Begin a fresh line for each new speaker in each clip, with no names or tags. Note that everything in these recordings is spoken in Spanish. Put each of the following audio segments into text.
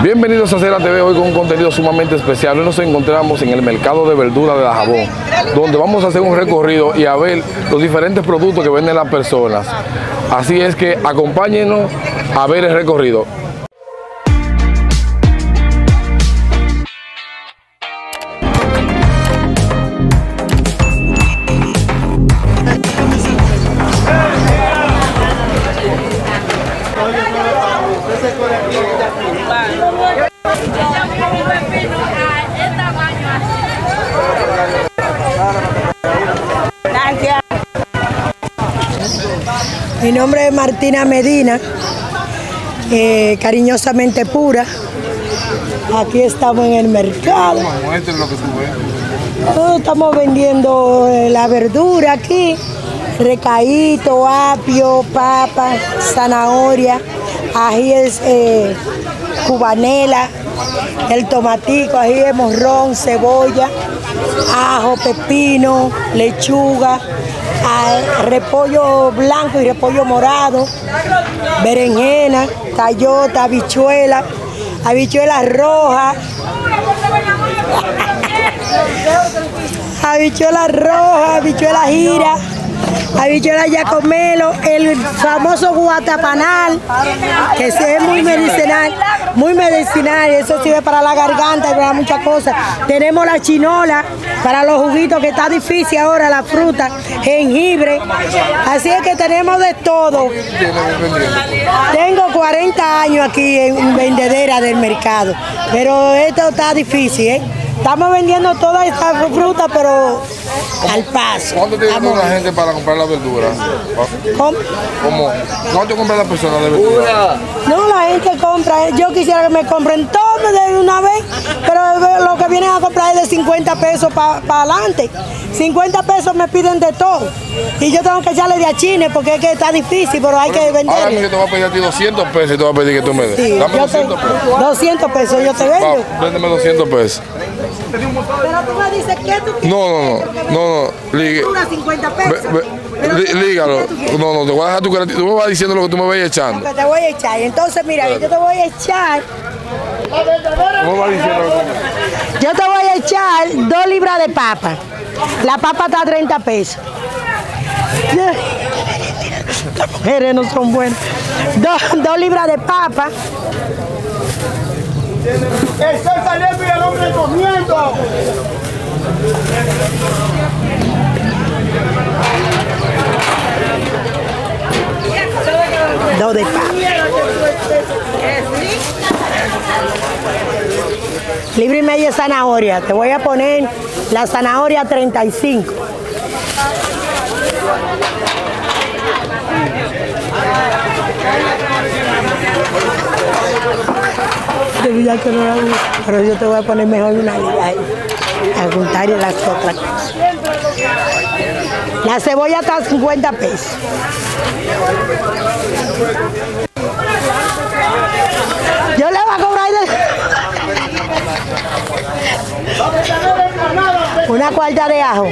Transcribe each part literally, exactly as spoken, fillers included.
Bienvenidos a Cera T V, hoy con un contenido sumamente especial. Hoy nos encontramos en el mercado de verduras de Dajabón, donde vamos a hacer un recorrido y a ver los diferentes productos que venden las personas. Así es que acompáñenos a ver el recorrido.
Mi nombre es Martina Medina, eh, cariñosamente pura. Aquí estamos en el mercado. Oh, estamos vendiendo la verdura aquí, recaíto, apio, papa, zanahoria, ají es eh, cubanela, el tomatico, ají de morrón, cebolla, ajo, pepino, lechuga, repollo blanco y repollo morado, berenjena, cayota, habichuela, habichuela roja, habichuela roja, habichuela gira, habichuela yacomelo, el famoso guatapanal, que es muy medicinal, muy medicinal, eso sirve para la garganta y para muchas cosas. Tenemos la chinola para los juguitos, que está difícil ahora, la fruta, jengibre, así es que tenemos de todo. Tengo cuarenta años aquí en vendedera del mercado, pero esto está difícil, ¿eh? Estamos vendiendo toda esta fruta, pero al paso.
¿Cuánto tiene la gente para comprar la verdura?
¿Cómo?
¿Cómo? ¿Cuánto compra la persona de verdura?
No, la gente compra. Yo quisiera que me compren todo de una vez, pero lo que vienen a comprar es de cincuenta pesos para pa adelante. cincuenta pesos me piden de todo. Y yo tengo que echarle de achines porque es que está difícil, pero hay que venderlo.
Ahora yo te voy a pedir a ti doscientos pesos y te voy a pedir que tú me des.
Sí,
Dame
yo
doscientos
te,
pesos.
doscientos pesos yo te vendo.
Va, véndeme doscientos pesos.
Pero tú me dices que tú quieres.
No, no, no, no, no. Ligue.
cincuenta pesos.
Lígalo. No, no, te voy a dejar tu crédito. Tú me vas diciendo lo que tú me vayas echando.
Que te voy a echar. Entonces, mira, yo te voy a echar.
¿Cómo vas diciendo lo que
Yo te voy a echar dos libras de papa. La papa está a treinta pesos. Las mujeres no son buenas. Dos, dos libras de papa.
El sol saliendo y el hombre comiendo.
Dos de papa. Libra y media de zanahoria. Te voy a poner la zanahoria treinta y cinco. Pero yo te voy a poner mejor una libra ahí, a juntar las otras cosas. La cebolla está a cincuenta pesos. Yo le voy a cobrar de... una cuarta de ajo.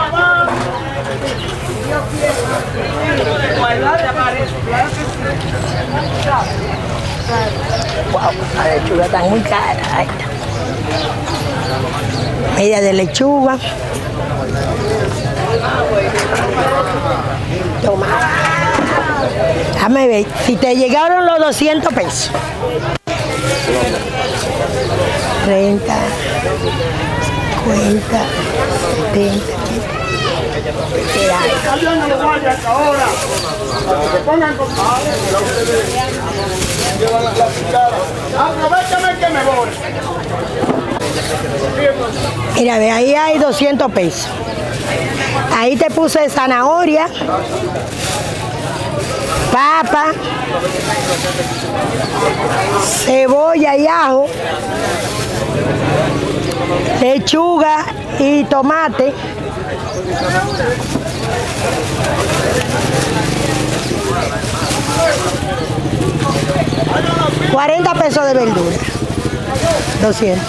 Wow, la lechuga está muy cara. Ahí está. Media de lechuga. Toma. Déjame ver. Si te llegaron los doscientos pesos. treinta, cincuenta, setenta.
Aprovechame que me voy.
Mira, ve, ahí hay doscientos pesos. Ahí te puse zanahoria, papa, cebolla y ajo, lechuga y tomate. cuarenta pesos de verdura. doscientos.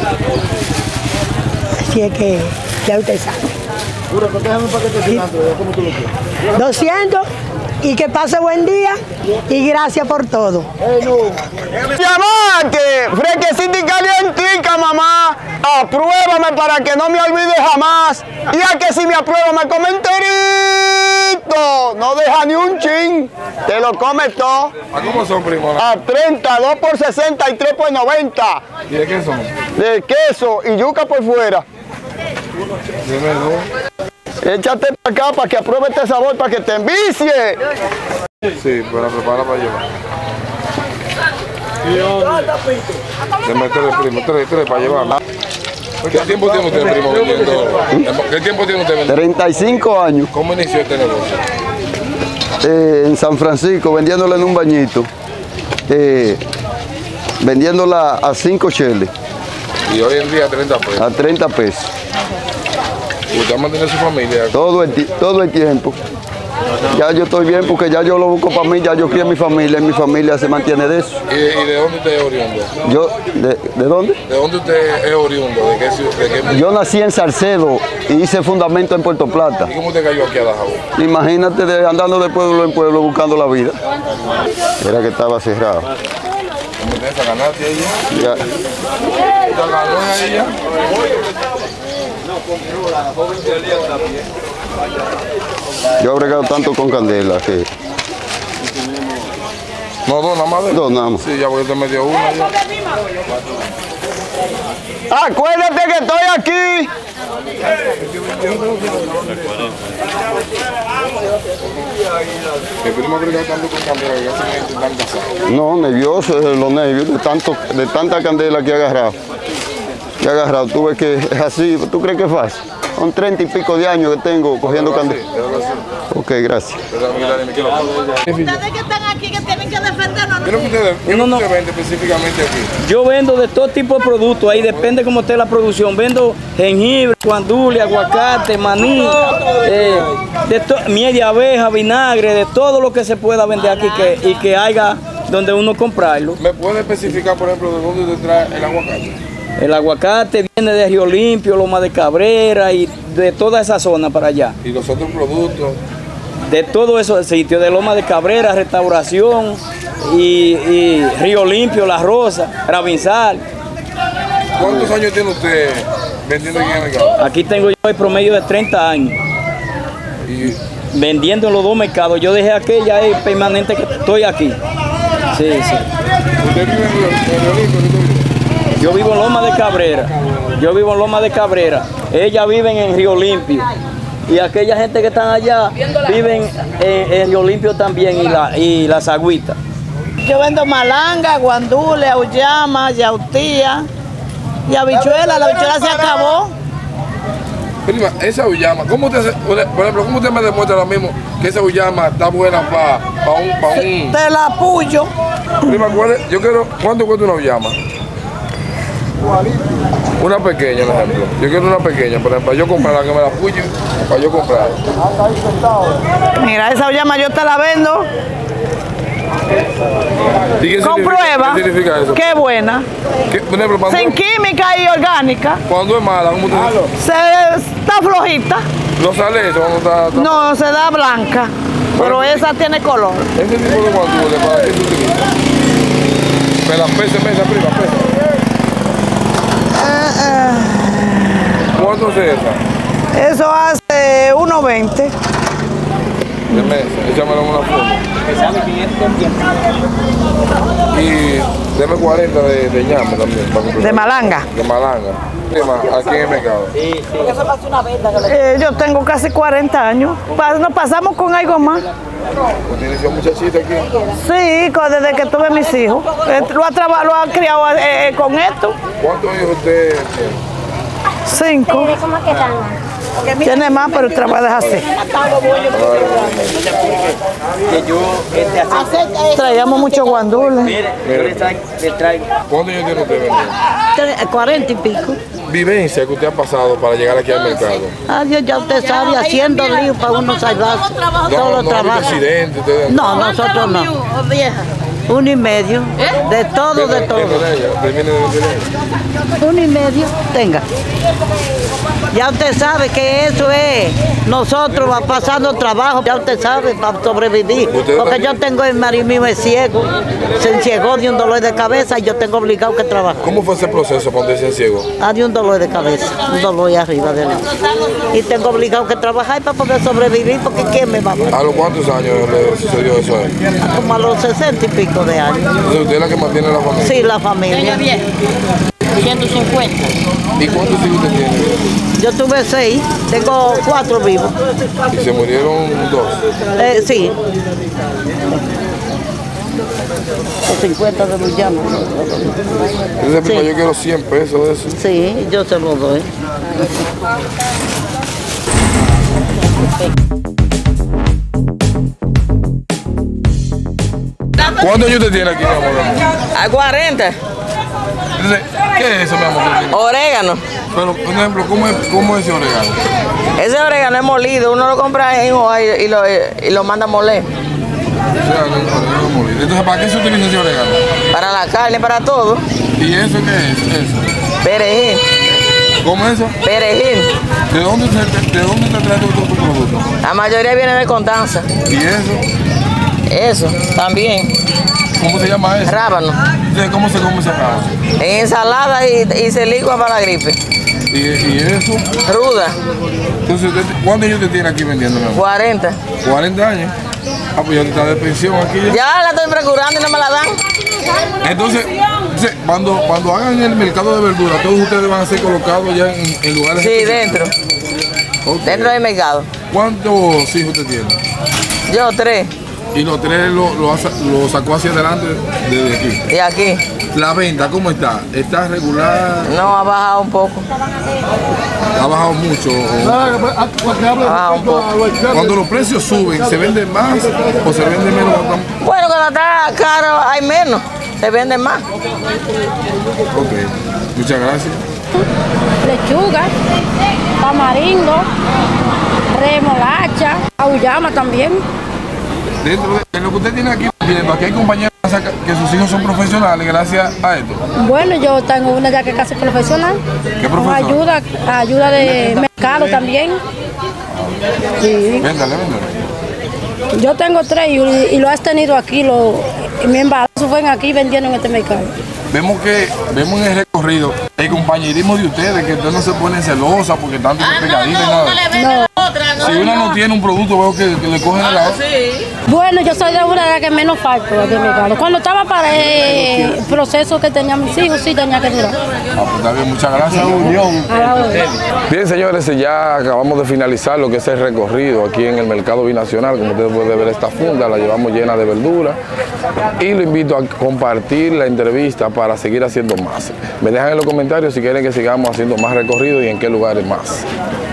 Así es que ya usted sabe.
Déjame un paquete de cilantro, ¿cómo tú lo quieres?
doscientos y que pase buen día y gracias por todo.
Diamante, fresquecita y calientica, mamá. Apruébame para que no me olvide jamás. Y a que si me aprueba me come enterito. No deja ni un chin. Te lo come todo.
¿A cómo son, primo?
A treinta, dos por sesenta y tres por noventa.
¿Y de qué son?
De queso y yuca por fuera.
De menú.
Échate para acá para que apruebe este sabor, para que te envicie.
Sí, pues la prepara para llevar. De meterle, primo, tres, tres para llevar. ¿Qué tiempo tiene usted, primo, vendiendo? ¿Qué tiempo tiene usted vendiendo?
treinta y cinco años.
¿Cómo inició este negocio?
Eh, en San Francisco, vendiéndola en un bañito. Eh, vendiéndola a cinco cheles.
Y hoy en día treinta pesos.
A treinta pesos.
¿Usted mantiene su familia?
Todo el, todo el tiempo. Ya yo estoy bien porque ya yo lo busco para mí, ya yo crié mi familia y mi familia se mantiene de eso.
¿Y, y de dónde usted es oriundo?
Yo, ¿de, de dónde?
¿De dónde usted es oriundo? ¿De qué ciudad? De qué...
Yo nací en Salcedo y hice fundamento en Puerto Plata.
¿Y cómo usted cayó aquí a Dajabón?
Imagínate de, andando de pueblo en pueblo buscando la vida. Era que estaba cerrado.
¿Cómo usted esa ganaste ella?
Ya.
¿Esta ganó ella?
Yo he bregado tanto con candela que...
No, dos nada más.
Dos nada más.
Sí, ya porque usted me dio una. Ya.
Acuérdate que estoy aquí.
Mi primo brega tanto con candela que casi me están casados.
No, nervioso, es los nervios de, tanto, de tanta candela que he agarrado. Que he agarrado, tú ves que es así, ¿tú crees que es fácil? Son treinta y pico de años que tengo cogiendo candela. Ok, gracias.
Ustedes que están aquí, que tienen que defendernos.
¿Qué es lo que usted, qué es
No,
lo
no.
que usted vende específicamente aquí?
Yo vendo de todo tipo de productos, ahí depende cómo esté la producción. Vendo jengibre, guandule, aguacate, maní, eh, de to- miel de abeja, vinagre, de todo lo que se pueda vender aquí que, y que haya donde uno comprarlo.
¿Me puede especificar, por ejemplo, de dónde usted trae el aguacate?
El aguacate viene de Río Limpio, Loma de Cabrera y de toda esa zona para allá.
Y los otros productos.
De todo esos sitios, de Loma de Cabrera, Restauración y, y Río Limpio, La Rosa, Ravinzal.
¿Cuántos años tiene usted vendiendo aquí en el mercado?
Aquí tengo yo el promedio de treinta años.
Y
Vendiendo en los dos mercados. Yo dejé aquella es permanente que estoy aquí. Sí, sí.
usted vive en Río Limpio, ¿usted vive?
Yo vivo en Loma de Cabrera. Yo vivo en Loma de Cabrera. Ellas viven en Río Limpio. Y aquella gente que están allá viven en, en Río Limpio también y, la, y las agüitas.
Yo vendo malanga, guandule, auyama, yautía y habichuela. La habichuela se acabó.
Prima, esa uyama, ¿cómo usted, se- por ejemplo, cómo usted me demuestra ahora mismo que esa uyama está buena para pa un, pa un...
Te la apoyo.
Prima, ¿cuál es? Yo quiero, ¿cuánto cuesta una uyama? Una pequeña, por ejemplo. Yo quiero una pequeña, por ejemplo, para yo comprarla, que me la puye, para yo comprarla.
Mira, esa auyama yo te la vendo
¿Y qué
con
significa-
prueba.
¿Qué significa eso?
Qué buena.
¿Qué, por ejemplo, cuando,
Sin química y orgánica.
cuando es mala, ¿cómo usted
Se está flojita.
no sale eso? Cuando está, está-
No, se da blanca. Pero esa tiene color.
Ese tipo de guandule, ¿para qué se utiliza? Me la pesa, mesa, prima, pesa. ¿Cuánto es esa?
Eso hace uno veinte.
De mesa, échamelo en una foto. Y deme cuarenta de, de ñame también. para completar.
De malanga.
De malanga. Prima, aquí en el mercado.
Eh, yo tengo casi cuarenta años. Pa- Nos pasamos con algo más.
¿Usted inició muchachita aquí?
Sí, co- desde que tuve mis hijos. Eh, Lo ha, traba- lo ha criado eh, eh, con esto.
¿Cuántos hijos usted tiene?
Cinco. Tiene más, pero el trabajo es así. Traíamos muchos guandules.
¿Cuántos años tiene usted vendiendo?
cuarenta y pico.
Vivencia que usted ha pasado para llegar aquí al mercado.
Adiós, ya usted sabe, haciendo lío para uno salvarse.
No,
Todos los
no ha habido
trabajos.
accidente, ustedes.
No, nosotros no. Uno y medio. De todo, de todo.
Viene de ella, usted viene de ella.
Uno y medio. Tenga.
Ya usted sabe que eso es nosotros va pasando trabajo, ya usted sabe, para sobrevivir. Porque yo tengo el marido mío es ciego, se enciegó de un dolor de cabeza y yo tengo obligado que trabajar.
¿Cómo fue ese proceso cuando se enciegó?
Ah, de un dolor de cabeza, un dolor ahí arriba de él. Y tengo obligado que trabajar para poder sobrevivir, porque ¿quién me va a ver?
¿A los cuántos años le sucedió eso a él?
Como a los sesenta y pico de años.
Entonces, ¿usted es la que mantiene la familia?
Sí, la familia.
ciento cincuenta.
¿Y cuántos hijos usted tiene?
Yo tuve seis, tengo cuatro vivos.
¿Y se murieron dos?
Eh, sí. cincuenta de los llaman.
Entonces,
Sí.
yo quiero cien pesos de eso.
Sí, yo se los doy.
¿Cuántos años usted tiene aquí, mi amor?
A cuarenta.
Entonces, ¿qué es eso, mi amor?
Orégano.
Pero, por ejemplo, ¿cómo es, cómo es ese orégano?
Ese orégano es molido. Uno lo compra en hoja y, y, lo, y lo manda a moler.
O sea, orégano molido. Entonces, ¿para qué se utiliza ese orégano?
Para la carne, para todo.
¿Y eso qué es? Eso.
Perejil.
¿Cómo es eso?
Perejil.
¿De dónde se, de dónde te trae todo tu producto?
La mayoría viene de Constanza.
¿Y eso?
Eso, también.
¿Cómo se llama eso?
Rábano.
Entonces, ¿cómo se come ese rábano?
En ensalada y, y se licua para la gripe.
¿Y, y eso?
Ruda.
Entonces, usted- ¿cuántos años te tiene aquí vendiendo, mi amor?
cuarenta.
cuarenta años. Ah, pues ya te está de pensión aquí ya.
Ya la estoy procurando y no me la dan.
Entonces, entonces, cuando, cuando hagan el mercado de verduras, todos ustedes van a ser colocados ya en, en lugares
Sí,
específicos?
dentro.
Ok.
Dentro del mercado.
¿Cuántos hijos usted tiene?
Yo tres.
Y los tres lo, lo, hace- lo sacó hacia adelante desde aquí.
Y aquí.
La venta, ¿cómo está? ¿Está regular?
No, ha bajado un poco.
¿Ha bajado mucho? ¿O-
Ha bajado un poco.
Cuando los precios suben, ¿se vende más o se vende menos?
Bueno, cuando está caro hay menos. Se vende más.
Ok, muchas gracias.
Lechuga, tamarindo, remolacha, auyama también.
Dentro de lo que usted tiene aquí, bien, aquí hay compañeros que sus hijos son profesionales gracias a esto.
Bueno, yo tengo una ya que es casi profesional.
¿Qué
Con
profesor?
ayuda, ayuda de mercado también. Sí.
Véndale, véndale.
Yo tengo tres y, y lo has tenido aquí, lo, y mi embarazo fue aquí vendiendo en este mercado.
Vemos que, vemos en el recorrido el compañerismo de ustedes, que ustedes no se ponen celosas porque están pegaditas y nada.
No.
Si una no tiene un producto, veo que, que le cogen el lado.
Bueno, yo soy de una de las que menos falto aquí en mi mercado. Cuando estaba para el proceso que tenía mis hijos, sí tenía que durar.
Ah, pues está bien, muchas gracias.
A la hora.
Bien, señores, ya acabamos de finalizar lo que es el recorrido aquí en el mercado binacional. Como ustedes pueden ver, esta funda la llevamos llena de verdura. Y lo invito a compartir la entrevista para seguir haciendo más. Me dejan en los comentarios si quieren que sigamos haciendo más recorrido y en qué lugares más.